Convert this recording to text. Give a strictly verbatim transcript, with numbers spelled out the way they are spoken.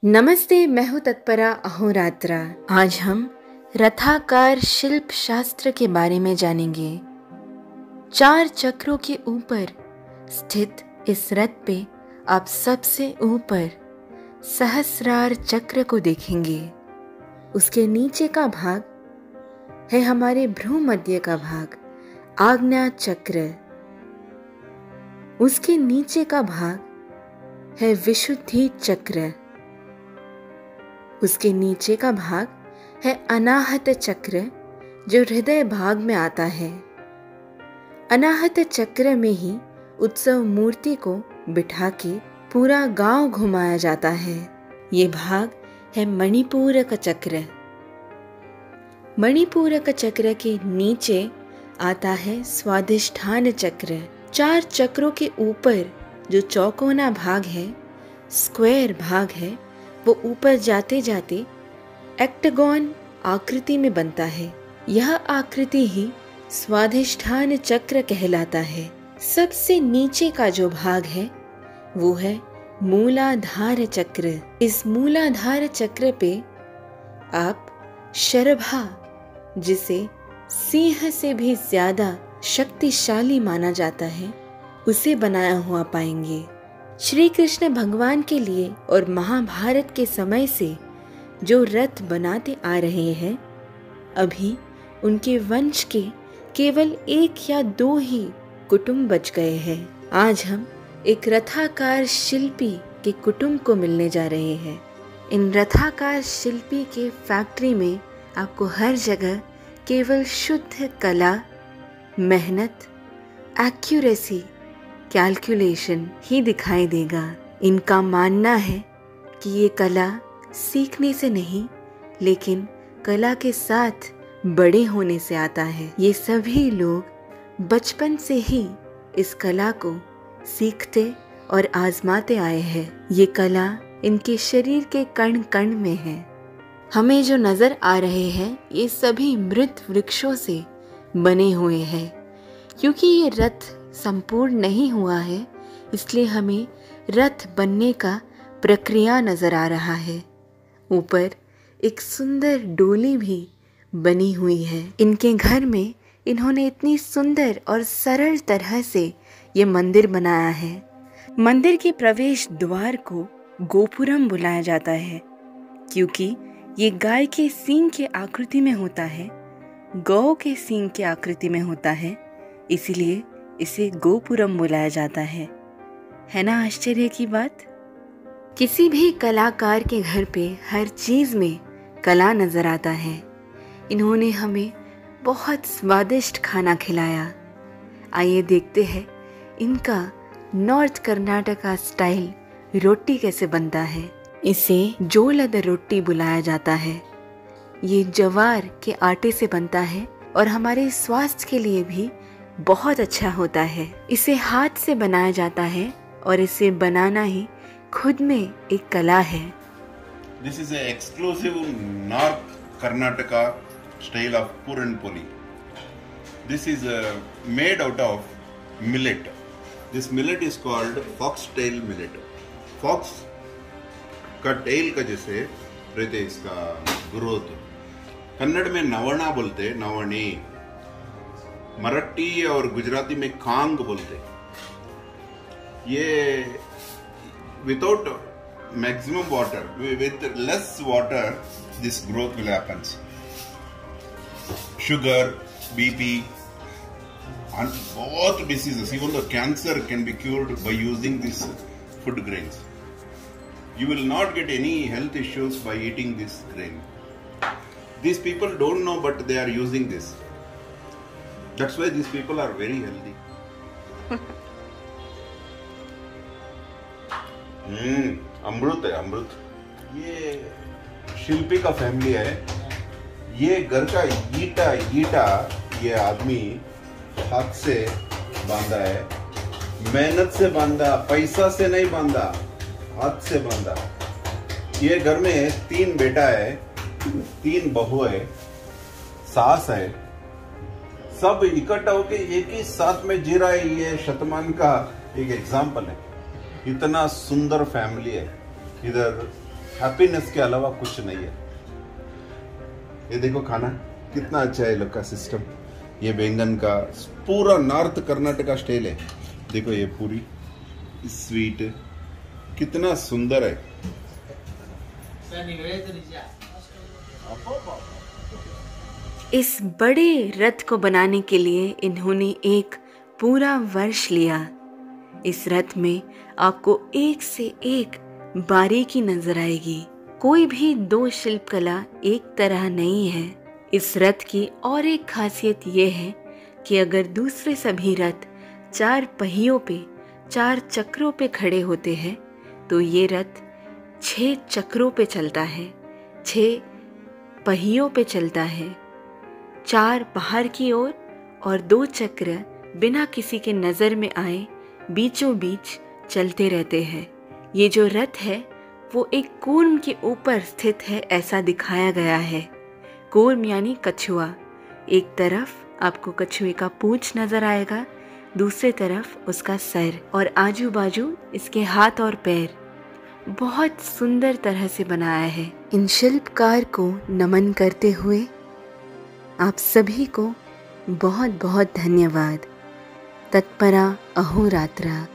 नमस्ते, मैं हूँ तत्परा अहोरात्रा। आज हम रथाकार शिल्प शास्त्र के बारे में जानेंगे। चार चक्रों के ऊपर स्थित इस रथ पे आप सबसे ऊपर सहस्रार चक्र को देखेंगे। उसके नीचे का भाग है हमारे भ्रूमध्य का भाग, आज्ञा चक्र। उसके नीचे का भाग है विशुद्धि चक्र। उसके नीचे का भाग है अनाहत चक्र, जो हृदय भाग में आता है। अनाहत चक्र में ही उत्सव मूर्ति को बिठा के पूरा गांव घुमाया जाता है। ये भाग है मणिपूरक चक्र। मणिपूरक चक्र के नीचे आता है स्वादिष्ठान चक्र। चार चक्रों के ऊपर जो चौकोना भाग है, स्क्वायर भाग है, वो ऊपर जाते जाते एक्टागन आकृति में बनता है। यह आकृति ही स्वाधिष्ठान चक्र कहलाता है। सबसे नीचे का जो भाग है वो है मूलाधार चक्र। इस मूलाधार चक्र पे आप शरभा, जिसे सिंह से भी ज्यादा शक्तिशाली माना जाता है, उसे बनाया हुआ पाएंगे। श्री कृष्ण भगवान के लिए और महाभारत के समय से जो रथ बनाते आ रहे हैं, अभी उनके वंश के केवल एक या दो ही कुटुंब बच गए हैं। आज हम एक रथाकार शिल्पी के कुटुंब को मिलने जा रहे हैं। इन रथाकार शिल्पी के फैक्ट्री में आपको हर जगह केवल शुद्ध कला, मेहनत, एक्यूरेसी, कैलकुलेशन ही दिखाई देगा। इनका मानना है कि ये कला सीखने से नहीं, लेकिन कला के साथ बड़े होने से आता है। ये सभी लोग बचपन से ही इस कला को सीखते और आजमाते आए हैं। ये कला इनके शरीर के कण कण में है। हमें जो नजर आ रहे हैं, ये सभी मृत वृक्षों से बने हुए हैं। क्योंकि ये रथ संपूर्ण नहीं हुआ है, इसलिए हमें रथ बनने का प्रक्रिया नजर आ रहा है। ऊपर एक सुंदर डोली भी बनी हुई है। इनके घर में इन्होंने इतनी सुंदर और सरल तरह से ये मंदिर बनाया है। मंदिर के प्रवेश द्वार को गोपुरम बुलाया जाता है, क्योंकि ये गाय के सींग के आकृति में होता है, गौ के सींग के आकृति में होता है, इसीलिए इसे गोपुरम बुलाया जाता है। है ना आश्चर्य की बात? किसी भी कलाकार के घर पे हर चीज में कला नजर आता है। इन्होंने हमें बहुत स्वादिष्ट खाना खिलाया। आइए देखते हैं इनका नॉर्थ कर्नाटका स्टाइल रोटी कैसे बनता है। इसे जोलद रोटी बुलाया जाता है। ये ज्वार के आटे से बनता है और हमारे स्वास्थ्य के लिए भी बहुत अच्छा होता है। इसे हाथ से बनाया जाता है और इसे बनाना ही खुद में एक कला है। This is an exclusive North Karnataka style of Puran Poli. This is uh, made out of millet. This millet is called foxtail millet. Fox का टेल का जैसे रहते इसका ग्रोथ। कन्नड़ में नवना बोलते, नवनी। मराठी और गुजराती में कांग बोलते। ये without maximum water, with less water this growth will happens. Sugar, BP, बहुत diseases, even the cancer can be cured by using this food grains. You will not get any health issues by eating this grain. These people don't know, but they are using this. That's why these people are very healthy. Hmm, अमृत है अमृत। ये शिल्पी का family है। ये घर का ईटा ईटा ये आदमी हाथ से बांधा है, मेहनत से बांधा, पैसा से नहीं बांधा, हाथ से बांधा। ये घर में तीन बेटा है, तीन बहू है, सास है, सब इकट्ठा होके एक ही साथ में जी रहा है। ये शतमान का एक एग्जाम्पल है। इतना सुंदर फैमिली है। इधर हैप्पीनेस के अलावा कुछ नहीं है। ये देखो खाना कितना अच्छा है, ये लोग का सिस्टम। ये बैंगन का पूरा नॉर्थ कर्नाटका स्टाइल है। देखो ये पूरी स्वीट कितना सुंदर है। इस बड़े रथ को बनाने के लिए इन्होंने एक पूरा वर्ष लिया। इस रथ में आपको एक से एक बारीकी नजर आएगी। कोई भी दो शिल्पकला एक तरह नहीं है। इस रथ की और एक खासियत ये है कि अगर दूसरे सभी रथ चार पहियों पे, चार चक्रों पे खड़े होते हैं तो ये रथ छह चक्रों पे चलता है, छह पहियों पे चलता है। चार बाहर की ओर और, और दो चक्र बिना किसी के नज़र में आए बीचों बीच चलते रहते हैं। ये जो रथ है वो एक कूर्म के ऊपर स्थित है, ऐसा दिखाया गया है। कूर्म यानी कछुआ। एक तरफ आपको कछुए का पूंछ नजर आएगा, दूसरे तरफ उसका सर और आजू बाजू इसके हाथ और पैर। बहुत सुंदर तरह से बनाया है। इन शिल्पकार को नमन करते हुए आप सभी को बहुत बहुत धन्यवाद। तत्परा अहोरात्रा।